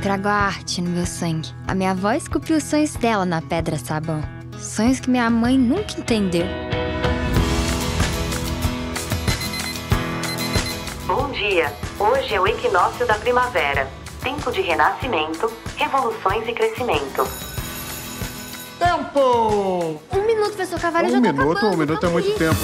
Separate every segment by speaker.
Speaker 1: trago a arte no meu sangue. A minha avó esculpiu os sonhos dela na pedra sabão. Sonhos que minha mãe nunca entendeu.
Speaker 2: Bom dia. Hoje é o equinócio da primavera. Tempo de renascimento, revoluções e crescimento.
Speaker 3: Tempo!
Speaker 1: 1 minuto, professor Carvalho, já tá acabando.
Speaker 4: 1 minuto é muito tempo.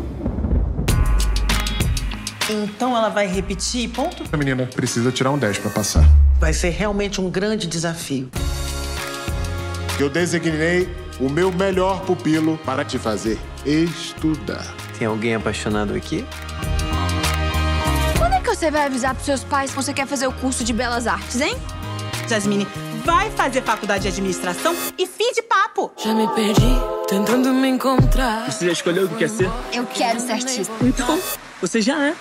Speaker 3: Então ela vai repetir, ponto?
Speaker 4: A menina precisa tirar um 10 pra passar.
Speaker 3: Vai ser realmente um grande desafio.
Speaker 4: Eu designei o meu melhor pupilo para te fazer estudar.
Speaker 5: Tem alguém apaixonado aqui?
Speaker 6: Quando é que você vai avisar pros seus pais que você quer fazer o curso de Belas Artes, hein?
Speaker 3: Jasmine, vai fazer faculdade de administração e fim de papo.
Speaker 7: Já me perdi, tentando me encontrar.
Speaker 8: Você já escolheu o que quer ser?
Speaker 6: Eu quero ser artista.
Speaker 8: Então, você já é.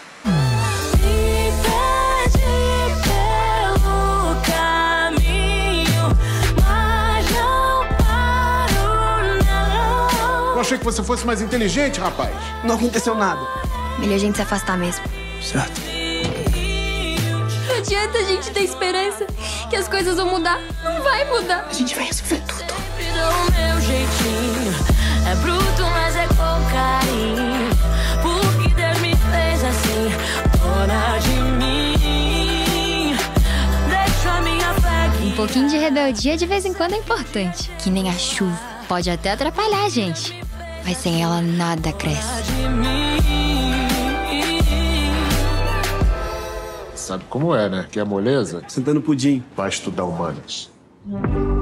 Speaker 4: Eu achei que você fosse mais inteligente, rapaz.
Speaker 8: Não aconteceu nada.
Speaker 1: Melhor a gente se afastar mesmo.
Speaker 8: Certo.
Speaker 6: Não adianta a gente ter esperança que as coisas vão mudar. Não vai mudar.
Speaker 8: A gente vai resolver tudo.
Speaker 7: Do meu jeitinho. É bruto, mas é com carinho. Porque Deus me fez assim. Fora de mim. Deixa a minha fé guiar.
Speaker 1: Um pouquinho de rebeldia de vez em quando é importante. Que nem a chuva. Pode até atrapalhar a gente. Mas sem ela nada cresce.
Speaker 4: Sabe como é, né? Que é moleza?
Speaker 8: Sentando pudim.
Speaker 4: Vai estudar humanas.